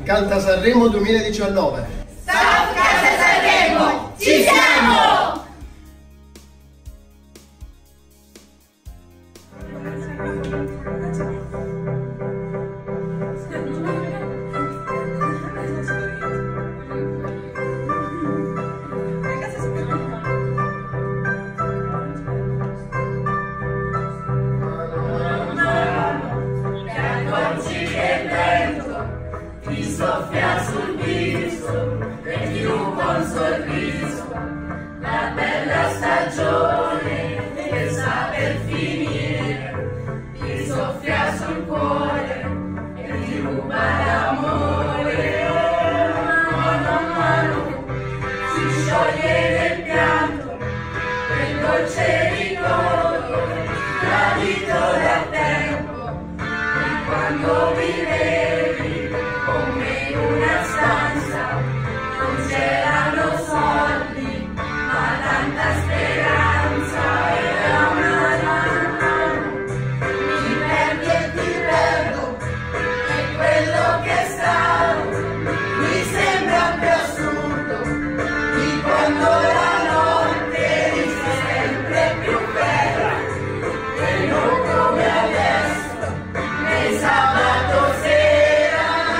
Canta Sanremo 2019. Ciao Casa Sanremo, ci siamo! Ti soffia sul viso e ti ruba un sorriso, la bella stagione che sta per finire. Ti soffia sul cuore e ti ruba l'amore. Mano a mano si scioglie nel pianto quel dolce ricordo tradito dal tempo di quando vivevi come in una stanza. Non c'erano soldi, ma tanta speranza. Era una mano, mi perdi e ti perdo, e quello che è stato mi sembra più assurdo di quando la notte è sempre più bella, e non come adesso, nel sabato sera.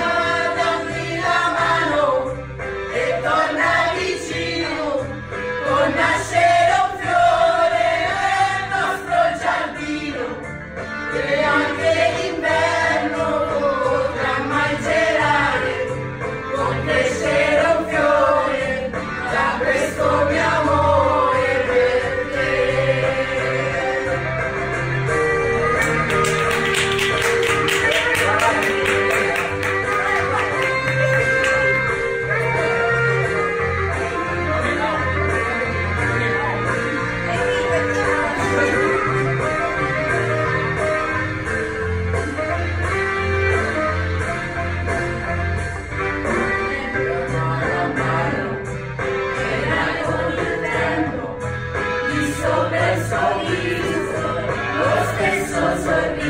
Dammi la mano e torna vicino, con nascere un fiore nel nostro giardino, che anche l'inverno potrà mai gelare, con crescere un fiore da questo mio amore per te. Sopra il sorriso, lo stesso sorriso.